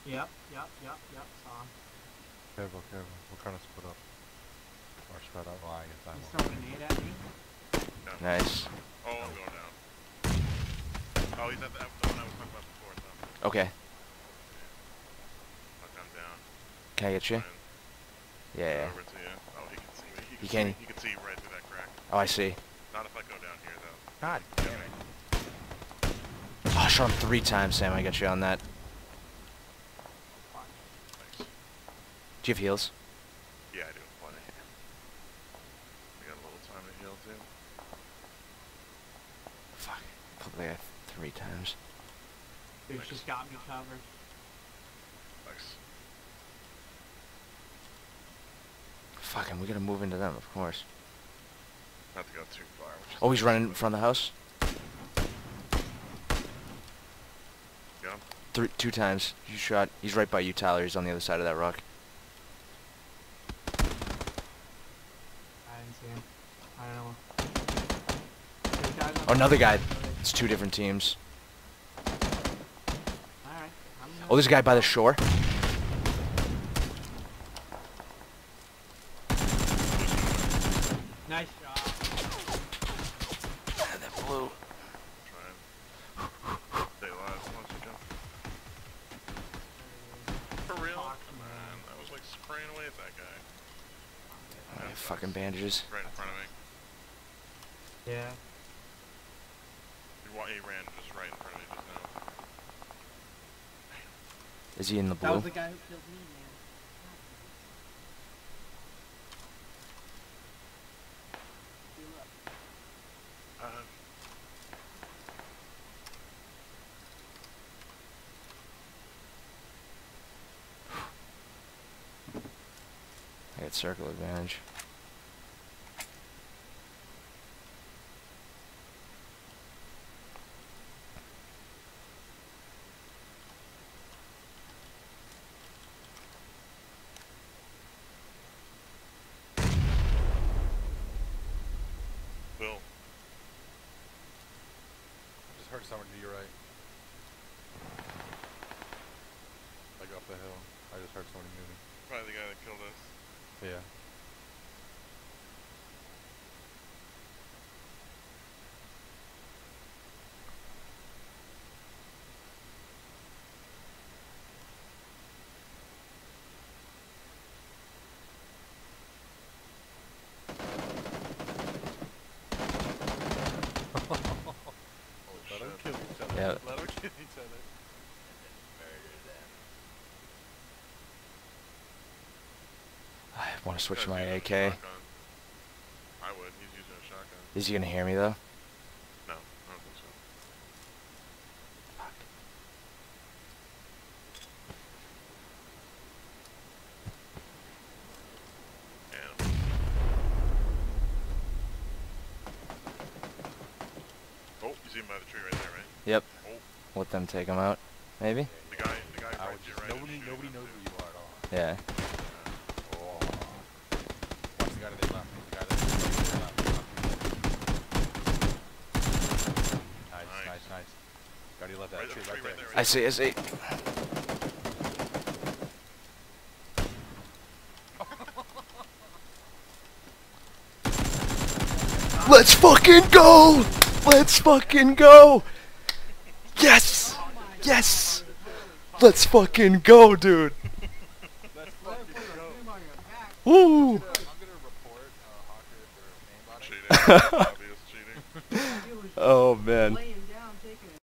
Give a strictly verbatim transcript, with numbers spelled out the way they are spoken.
Yep, yep, yep, yep, saw him. Careful, careful. We're trying to split up. Or spread out. Well, I guess I He's won't. throwing a nade at me. Yeah. Nice. Oh, I'm going down. Oh, he's at the, the one I was talking about before, so. Okay. Fuck, I'm down. Can I get you? Fine. Yeah, yeah. Over to you. Oh, he can see me. He can, You see can? me. He can see right through that crack. Oh, I see. Not if I go down here, though. God damn it. Oh, I shot him three times, Sam. I got you on that. Thanks. Do you have heals? Yeah, I do. Plenty. We got a little time to heal, too. Fuck. Probably got three times. Dude Thanks. just got me covered. Thanks. Fucking, we gotta move into them, of course. Not to go too far. Which is Oh, he's running in front of the house. Got him? Three, two times. You shot. He's right by you, Tyler. He's on the other side of that rock. I didn't see him. I don't know. There's guys on Oh, another the- guy. It's two different teams. Alright. Oh, there's a guy by the shore. Nice job. That blue. Try and stay alive as long as you can. For real? Fuck, Man, man. I was like spraying away at that guy. Oh, yeah, fucking bandages. Right in front of me. Yeah. He, wa he ran just right in front of me just now. Is he in the That was blue? the guy who killed me, man. Uh, I got circle advantage. Bill. Just heard someone to your right. Like up the hill. I just heard somebody moving. Probably the guy that killed us. Yeah. Let them Shit. kill each other. Yeah. Let them kill each other. I want to switch to Guy's my using a A K. shotgun. I would. He's using a shotgun. Is he gonna hear me though? No, I don't think so. Fuck. And oh, you see him by the tree right there, right? Yep. Oh, Let them take him out. Maybe? the guy, the guy I right would to your just, right. is nobody, shooting nobody them, knows too. where you are at all. Yeah. Oh. Watch the guy to the left. The guy to the left. Nice, Nice. nice, nice. Guy to your left, that Right, tree that right tree right there. there. I see, I see. Let's fucking go! Let's fucking go! Yes! Yes! Let's fucking go, dude! Let's fucking go. Woo! I'm gonna report uh, Hawker for name botting. Cheating. Obvious cheating. Oh man.